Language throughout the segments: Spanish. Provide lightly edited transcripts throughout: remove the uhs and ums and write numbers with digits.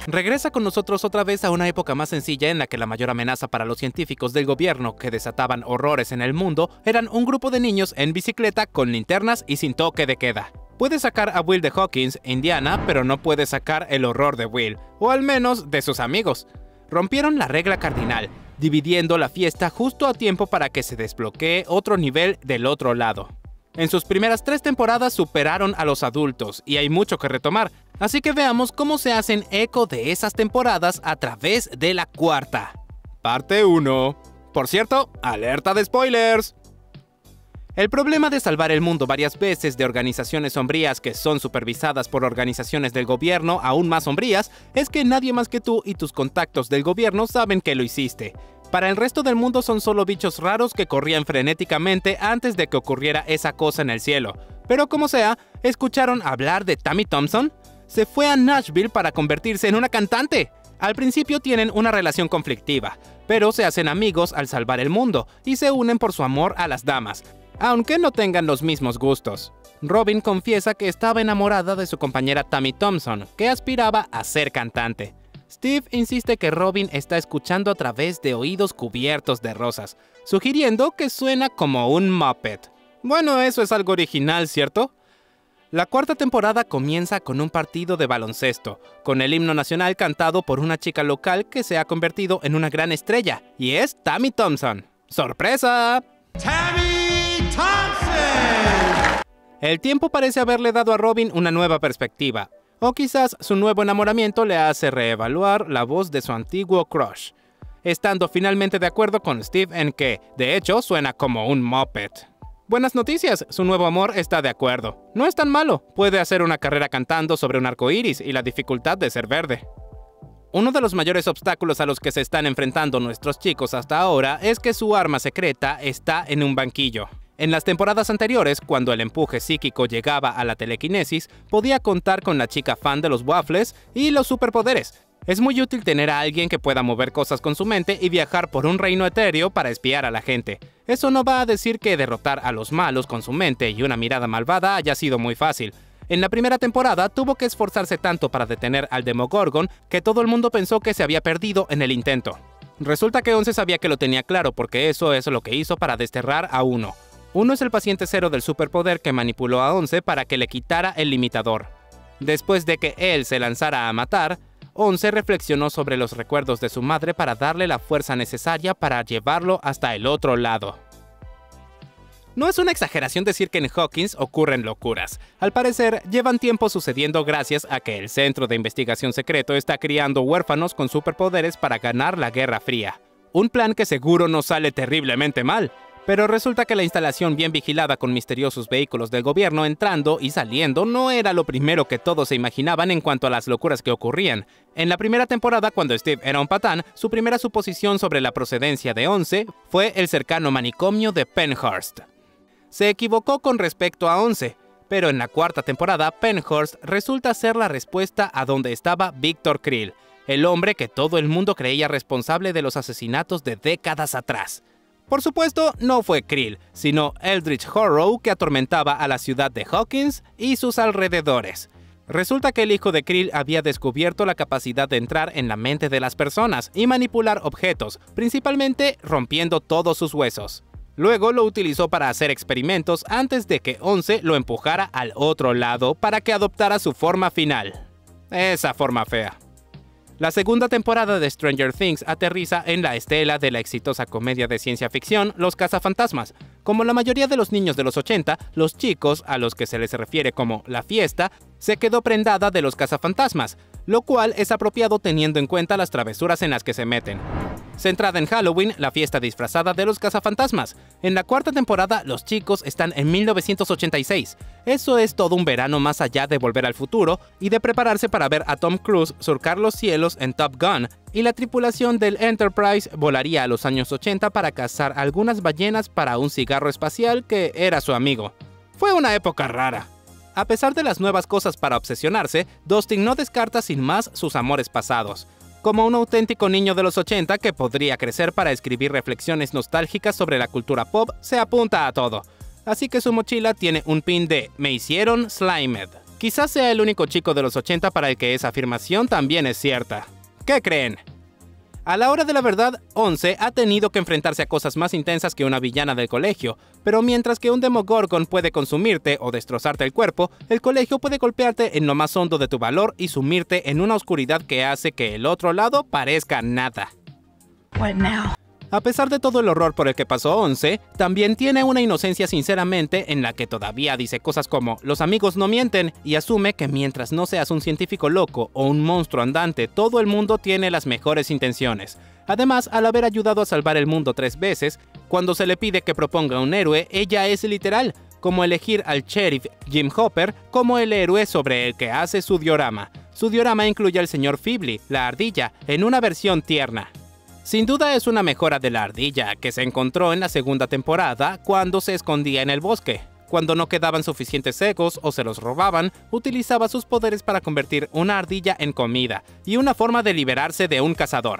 Regresa con nosotros otra vez a una época más sencilla en la que la mayor amenaza para los científicos del gobierno que desataban horrores en el mundo eran un grupo de niños en bicicleta con linternas y sin toque de queda. Puede sacar a Will de Hawkins, Indiana, pero no puede sacar el horror de Will, o al menos de sus amigos. Rompieron la regla cardinal, dividiendo la fiesta justo a tiempo para que se desbloquee otro nivel del otro lado. En sus primeras 3 temporadas superaron a los adultos y hay mucho que retomar, así que veamos cómo se hacen eco de esas temporadas a través de la 4ª. Parte 1. Por cierto, alerta de spoilers. El problema de salvar el mundo varias veces de organizaciones sombrías que son supervisadas por organizaciones del gobierno aún más sombrías es que nadie más que tú y tus contactos del gobierno saben que lo hiciste. Para el resto del mundo son solo bichos raros que corrían frenéticamente antes de que ocurriera esa cosa en el cielo. Pero como sea, ¿escucharon hablar de Tammy Thompson? Se fue a Nashville para convertirse en una cantante. Al principio tienen una relación conflictiva, pero se hacen amigos al salvar el mundo y se unen por su amor a las damas, aunque no tengan los mismos gustos. Robin confiesa que estaba enamorada de su compañera Tammy Thompson, que aspiraba a ser cantante. Steve insiste que Robin está escuchando a través de oídos cubiertos de rosas, sugiriendo que suena como un Muppet. Bueno, eso es algo original, ¿cierto? La 4ª temporada comienza con un partido de baloncesto, con el himno nacional cantado por una chica local que se ha convertido en una gran estrella, y es Tammy Thompson. ¡Sorpresa! ¡Tammy Thompson! El tiempo parece haberle dado a Robin una nueva perspectiva. O quizás su nuevo enamoramiento le hace reevaluar la voz de su antiguo crush, estando finalmente de acuerdo con Steve en que, de hecho, suena como un Muppet. Buenas noticias, su nuevo amor está de acuerdo. No es tan malo, puede hacer una carrera cantando sobre un arco iris y la dificultad de ser verde. Uno de los mayores obstáculos a los que se están enfrentando nuestros chicos hasta ahora es que su arma secreta está en un banquillo. En las temporadas anteriores, cuando el empuje psíquico llegaba a la telequinesis, podía contar con la chica fan de los waffles y los superpoderes. Es muy útil tener a alguien que pueda mover cosas con su mente y viajar por un reino etéreo para espiar a la gente. Eso no va a decir que derrotar a los malos con su mente y una mirada malvada haya sido muy fácil. En la primera temporada tuvo que esforzarse tanto para detener al Demogorgon que todo el mundo pensó que se había perdido en el intento. Resulta que 11 sabía que lo tenía claro porque eso es lo que hizo para desterrar a Uno. Uno es el paciente cero del superpoder que manipuló a 11 para que le quitara el limitador. Después de que él se lanzara a matar, 11 reflexionó sobre los recuerdos de su madre para darle la fuerza necesaria para llevarlo hasta el otro lado. No es una exageración decir que en Hawkins ocurren locuras. Al parecer, llevan tiempo sucediendo gracias a que el Centro de Investigación Secreto está criando huérfanos con superpoderes para ganar la Guerra Fría. Un plan que seguro no sale terriblemente mal. Pero resulta que la instalación bien vigilada con misteriosos vehículos del gobierno entrando y saliendo no era lo primero que todos se imaginaban en cuanto a las locuras que ocurrían. En la primera temporada, cuando Steve era un patán, su primera suposición sobre la procedencia de 11 fue el cercano manicomio de Penhurst. Se equivocó con respecto a 11, pero en la 4ª temporada, Penhurst resulta ser la respuesta a donde estaba Victor Creel, el hombre que todo el mundo creía responsable de los asesinatos de décadas atrás. Por supuesto, no fue Creel, sino Eldritch Horror que atormentaba a la ciudad de Hawkins y sus alrededores. Resulta que el hijo de Creel había descubierto la capacidad de entrar en la mente de las personas y manipular objetos, principalmente rompiendo todos sus huesos. Luego lo utilizó para hacer experimentos antes de que 11 lo empujara al otro lado para que adoptara su forma final. Esa forma fea. La segunda temporada de Stranger Things aterriza en la estela de la exitosa comedia de ciencia ficción Los Cazafantasmas. Como la mayoría de los niños de los 80, los chicos, a los que se les refiere como la fiesta, se quedó prendada de los cazafantasmas, lo cual es apropiado teniendo en cuenta las travesuras en las que se meten. Centrada en Halloween, la fiesta disfrazada de los cazafantasmas. En la 4ª temporada, los chicos están en 1986. Eso es todo un verano más allá de Volver al Futuro y de prepararse para ver a Tom Cruise surcar los cielos en Top Gun, y la tripulación del Enterprise volaría a los años 80 para cazar algunas ballenas para un cigarro espacial que era su amigo. Fue una época rara. A pesar de las nuevas cosas para obsesionarse, Dustin no descarta sin más sus amores pasados. Como un auténtico niño de los 80 que podría crecer para escribir reflexiones nostálgicas sobre la cultura pop, se apunta a todo. Así que su mochila tiene un pin de "Me hicieron Slimed". Quizás sea el único chico de los 80 para el que esa afirmación también es cierta. ¿Qué creen? A la hora de la verdad, 11 ha tenido que enfrentarse a cosas más intensas que una villana del colegio, pero mientras que un Demogorgon puede consumirte o destrozarte el cuerpo, el colegio puede golpearte en lo más hondo de tu valor y sumirte en una oscuridad que hace que el otro lado parezca nada. What now? A pesar de todo el horror por el que pasó 11, también tiene una inocencia sinceramente en la que todavía dice cosas como «los amigos no mienten» y asume que mientras no seas un científico loco o un monstruo andante, todo el mundo tiene las mejores intenciones. Además, al haber ayudado a salvar el mundo 3 veces, cuando se le pide que proponga un héroe, ella es literal, como elegir al sheriff Jim Hopper como el héroe sobre el que hace su diorama. Su diorama incluye al señor Feebly, la ardilla, en una versión tierna. Sin duda es una mejora de la ardilla, que se encontró en la segunda temporada cuando se escondía en el bosque. Cuando no quedaban suficientes ecos o se los robaban, utilizaba sus poderes para convertir una ardilla en comida, y una forma de liberarse de un cazador.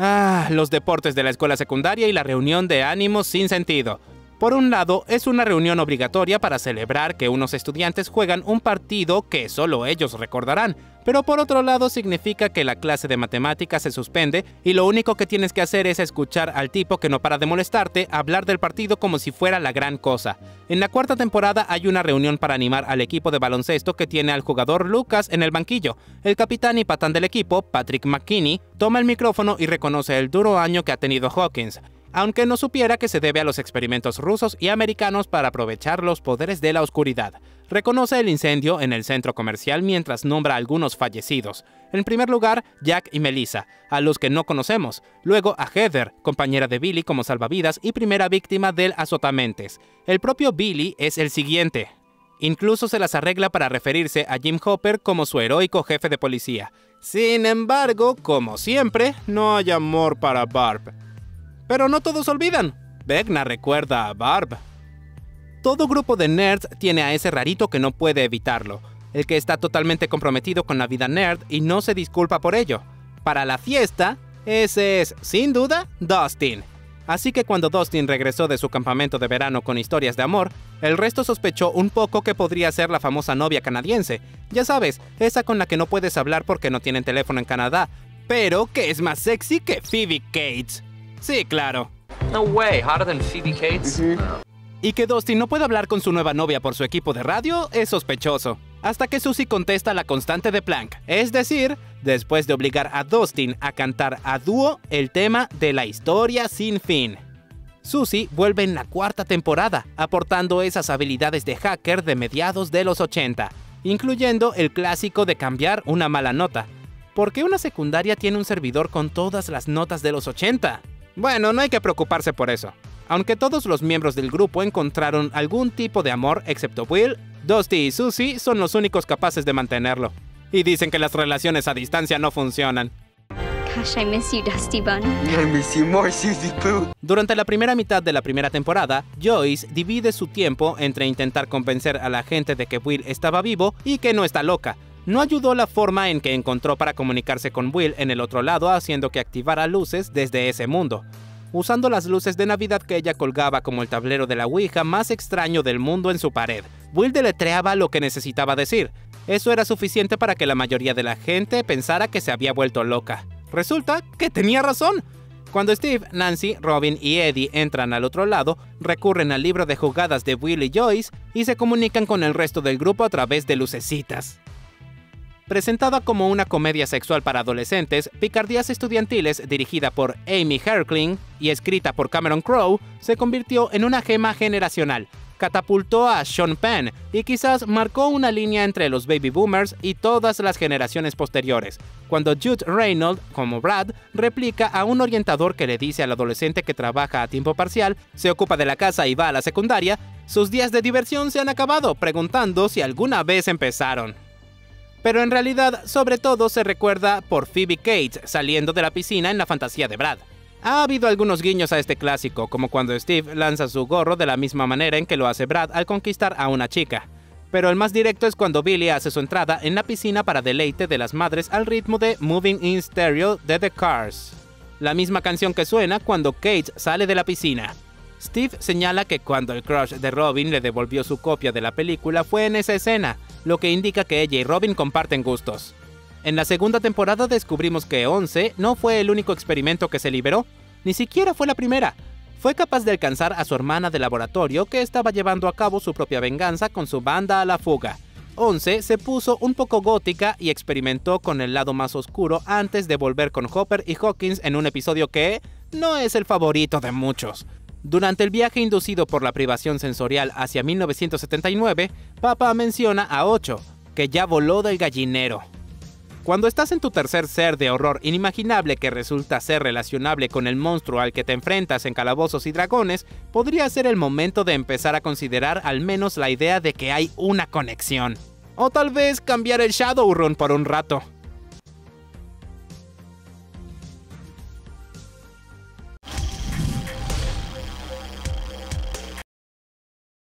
Los deportes de la escuela secundaria y la reunión de ánimos sin sentido. Por un lado, es una reunión obligatoria para celebrar que unos estudiantes juegan un partido que solo ellos recordarán, pero por otro lado significa que la clase de matemáticas se suspende y lo único que tienes que hacer es escuchar al tipo que no para de molestarte hablar del partido como si fuera la gran cosa. En la cuarta temporada hay una reunión para animar al equipo de baloncesto que tiene al jugador Lucas en el banquillo. El capitán y patán del equipo, Patrick McKinney, toma el micrófono y reconoce el duro año que ha tenido Hawkins, aunque no supiera que se debe a los experimentos rusos y americanos para aprovechar los poderes de la oscuridad. Reconoce el incendio en el centro comercial mientras nombra a algunos fallecidos. En primer lugar, Jack y Melissa, a los que no conocemos. Luego a Heather, compañera de Billy como salvavidas y primera víctima del azotamentes. El propio Billy es el siguiente. Incluso se las arregla para referirse a Jim Hopper como su heroico jefe de policía. Sin embargo, como siempre, no hay amor para Barb. Pero no todos olvidan. Vecna recuerda a Barb. Todo grupo de nerds tiene a ese rarito que no puede evitarlo, el que está totalmente comprometido con la vida nerd y no se disculpa por ello. Para la fiesta, ese es, sin duda, Dustin. Así que cuando Dustin regresó de su campamento de verano con historias de amor, el resto sospechó un poco que podría ser la famosa novia canadiense. Ya sabes, esa con la que no puedes hablar porque no tienen teléfono en Canadá, pero que es más sexy que Phoebe Cates. Sí, claro. No way, hotter than Phoebe Cates? No. Y que Dustin no pueda hablar con su nueva novia por su equipo de radio es sospechoso. Hasta que Susie contesta la constante de Planck, es decir, después de obligar a Dustin a cantar a dúo el tema de la historia sin fin. Susie vuelve en la cuarta temporada, aportando esas habilidades de hacker de mediados de los 80, incluyendo el clásico de cambiar una mala nota. ¿Por qué una secundaria tiene un servidor con todas las notas de los 80? Bueno, no hay que preocuparse por eso. Aunque todos los miembros del grupo encontraron algún tipo de amor excepto Will, Dusty y Susie son los únicos capaces de mantenerlo. Y dicen que las relaciones a distancia no funcionan. Gosh, I miss you, Dusty Bun. I miss you more, Susie Poo. Durante la primera mitad de la primera temporada, Joyce divide su tiempo entre intentar convencer a la gente de que Will estaba vivo y que no está loca. No ayudó la forma en que encontró para comunicarse con Will en el otro lado, haciendo que activara luces desde ese mundo, usando las luces de Navidad que ella colgaba como el tablero de la Ouija más extraño del mundo en su pared. Will deletreaba lo que necesitaba decir. Eso era suficiente para que la mayoría de la gente pensara que se había vuelto loca. Resulta que tenía razón. Cuando Steve, Nancy, Robin y Eddie entran al otro lado, recurren al libro de jugadas de Will y Joyce y se comunican con el resto del grupo a través de lucecitas. Presentada como una comedia sexual para adolescentes, Picardías Estudiantiles, dirigida por Amy Herkling y escrita por Cameron Crowe, se convirtió en una gema generacional. Catapultó a Sean Penn y quizás marcó una línea entre los baby boomers y todas las generaciones posteriores, cuando Jude Reynolds, como Brad, replica a un orientador que le dice al adolescente que trabaja a tiempo parcial, se ocupa de la casa y va a la secundaria, sus días de diversión se han acabado, preguntando si alguna vez empezaron. Pero en realidad, sobre todo se recuerda por Phoebe Cates saliendo de la piscina en la fantasía de Brad. Ha habido algunos guiños a este clásico, como cuando Steve lanza su gorro de la misma manera en que lo hace Brad al conquistar a una chica. Pero el más directo es cuando Billy hace su entrada en la piscina para deleite de las madres al ritmo de Moving in Stereo de The Cars, la misma canción que suena cuando Cates sale de la piscina. Steve señala que cuando el crush de Robin le devolvió su copia de la película fue en esa escena. lo que indica que ella y Robin comparten gustos. En la segunda temporada descubrimos que 11 no fue el único experimento que se liberó, ni siquiera fue la primera. Fue capaz de alcanzar a su hermana de laboratorio que estaba llevando a cabo su propia venganza con su banda a la fuga. 11 se puso un poco gótica y experimentó con el lado más oscuro antes de volver con Hopper y Hawkins en un episodio que no es el favorito de muchos. Durante el viaje inducido por la privación sensorial hacia 1979, Papa menciona a 8, que ya voló del gallinero. Cuando estás en tu tercer ser de horror inimaginable que resulta ser relacionable con el monstruo al que te enfrentas en Calabozos y Dragones, podría ser el momento de empezar a considerar al menos la idea de que hay una conexión. O tal vez cambiar el Shadowrun por un rato.